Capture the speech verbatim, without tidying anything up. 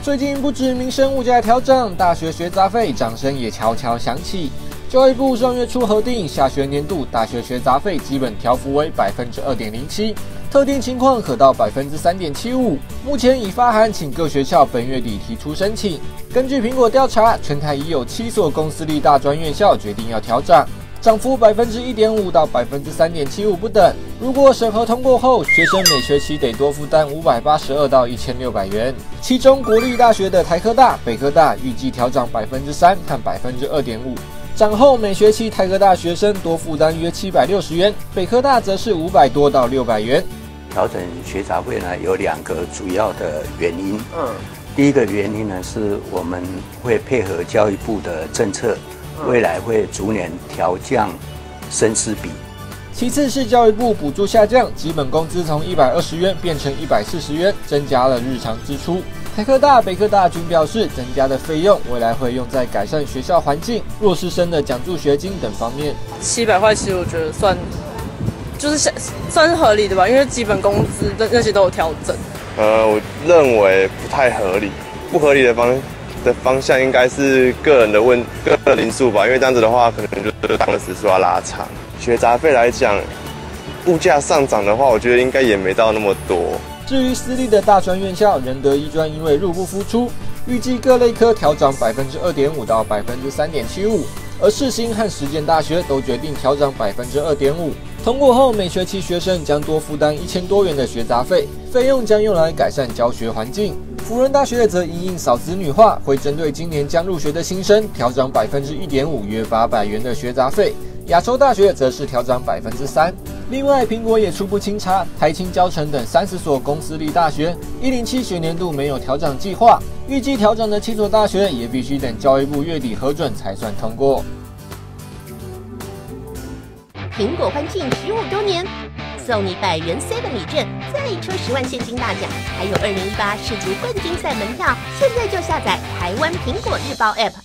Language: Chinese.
最近不止民生物价调涨，大学学杂费涨声也悄悄响起。教育部上月初核定，下学年度大学学杂费基本调幅为百分之二点零七，特定情况可到百分之三点七五。目前已发函请各学校本月底提出申请。根据苹果调查，全台已有七所公私立大专院校决定要调涨。 涨幅百分之一点五到百分之三点七五不等。如果审核通过后，学生每学期得多负担五百八十二到一千六百元。其中，国立大学的台科大、北科大预计调涨百分之三和百分之二点五。涨后，每学期台科大学生多负担约七百六十元，北科大则是五百多到六百元。 调整学杂费呢，有两个主要的原因。嗯，第一个原因呢，是我们会配合教育部的政策。 未来会逐年调降生师比。 其次是教育部补助下降，基本工资从一百二十元变成一百四十元，增加了日常支出。台科大、北科大均表示，增加的费用未来会用在改善学校环境、弱势生的奖助学金等方面。 七百块其实我觉得算就是算是合理的吧，因为基本工资那那些都有调整。 呃，我认为不太合理，不合理的方。 的方向应该是个人的问个人因素吧，因为这样子的话，可能就是当时数要拉长。学杂费来讲，物价上涨的话，我觉得应该也没到那么多。 至于私立的大专院校，仁德医专因为入不敷出，预计各类科调涨百分之二点五到百分之三点七五，而世新和实践大学都决定调涨百分之二点五。通过后，每学期学生将多负担一千多元的学杂费，费用将用来改善教学环境。 辅仁大学则因应少子女化，会针对今年将入学的新生调涨百分之一点五，约八百元的学杂费。亚洲大学则是调涨百分之三。另外，苹果也初步清查，台清、交成等三十所公私立大学，一零七学年度没有调涨计划，预计调涨的七所大学也必须等教育部月底核准才算通过。 苹果欢庆十五周年。 送你百元 seven 礼券，再抽十万现金大奖，还有二零一八世足冠军赛门票。现在就下载台湾苹果日报 App。